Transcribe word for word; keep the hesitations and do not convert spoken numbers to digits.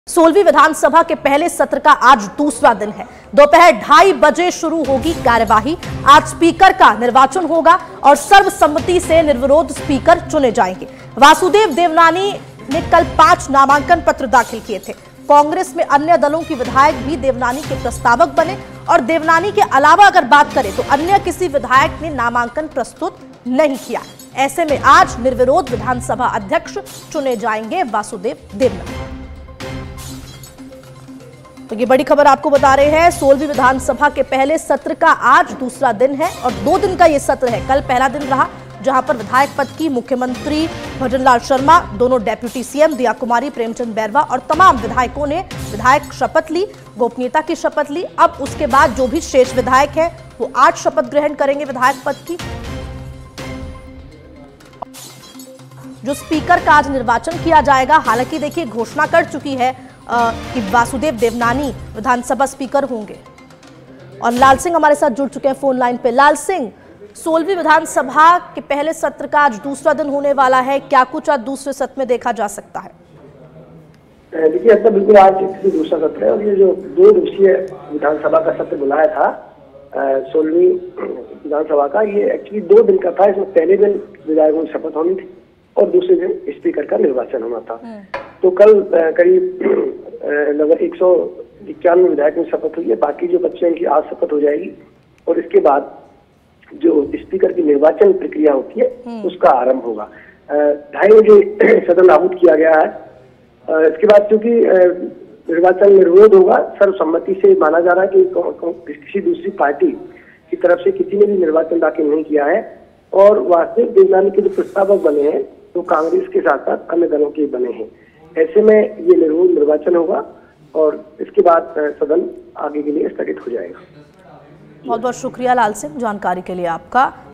सोलहवीं विधानसभा के पहले सत्र का आज दूसरा दिन है। दोपहर ढाई बजे शुरू होगी कार्यवाही। आज स्पीकर का निर्वाचन होगा और सर्वसम्मति से निर्विरोध स्पीकर चुने जाएंगे। वासुदेव देवनानी ने कल पांच नामांकन पत्र दाखिल किए थे। कांग्रेस में अन्य दलों की विधायक भी देवनानी के प्रस्तावक बने और देवनानी के अलावा अगर बात करें तो अन्य किसी विधायक ने नामांकन प्रस्तुत नहीं किया। ऐसे में आज निर्विरोध विधानसभा अध्यक्ष चुने जाएंगे वासुदेव देवनानी। तो ये बड़ी खबर आपको बता रहे हैं। सोलहवीं विधानसभा के पहले सत्र का आज दूसरा दिन है और दो दिन का ये सत्र है। कल पहला दिन रहा जहां पर विधायक पद की मुख्यमंत्री भजनलाल शर्मा, दोनों डेप्यूटी सीएम दिया कुमारी, प्रेमचंद बैरवा और तमाम विधायकों ने विधायक शपथ ली, गोपनीयता की शपथ ली। अब उसके बाद जो भी शेष विधायक हैं वो आज शपथ ग्रहण करेंगे विधायक पद की। जो स्पीकर का आज निर्वाचन किया जाएगा, हालांकि देखिए घोषणा कर चुकी है कि वासुदेव देवनानी विधानसभा स्पीकर होंगे। और लाल सिंह हमारे साथ जुड़ चुके हैं फोन लाइन पे। लाल सिंह, सोलहवीं विधानसभा के पहले सत्र का आज दूसरा दिन होने वाला है, क्या कुछ आज दूसरे सत्र में देखा जा सकता है? देखिए, अब तो बिल्कुल आज दूसरा सत्र है और ये जो दो दिवसीय विधानसभा का सत्र बुलाया था सोलहवीं विधानसभा का, ये एक्चुअली दो दिन का था। इसमें पहले दिन विधायकों की शपथ होनी थी और दूसरे दिन स्पीकर का निर्वाचन होना था। तो कल करीब लगभग एक सौ इक्यानवे विधायकों की शपथ हुई है। बाकी जो बच्चे हैं उनकी आज शपथ हो जाएगी और इसके बाद जो स्पीकर की निर्वाचन प्रक्रिया होती है उसका आरंभ होगा। ढाई बजे सदन आहूत किया गया है। इसके बाद क्योंकि निर्वाचन निर्विरोध होगा, सर्वसम्मति से माना जा रहा है कि किसी दूसरी पार्टी की तरफ से किसी ने भी निर्वाचन दाखिल नहीं किया है और वासुदेव देवनानी के जो प्रस्तावक बने हैं तो कांग्रेस के साथ साथ अन्य दलों के बने हैं। ऐसे में ये निर्विरोध निर्वाचन होगा और इसके बाद सदन आगे के लिए स्थगित हो जाएगा। बहुत बहुत शुक्रिया लाल सिंह, जानकारी के लिए आपका।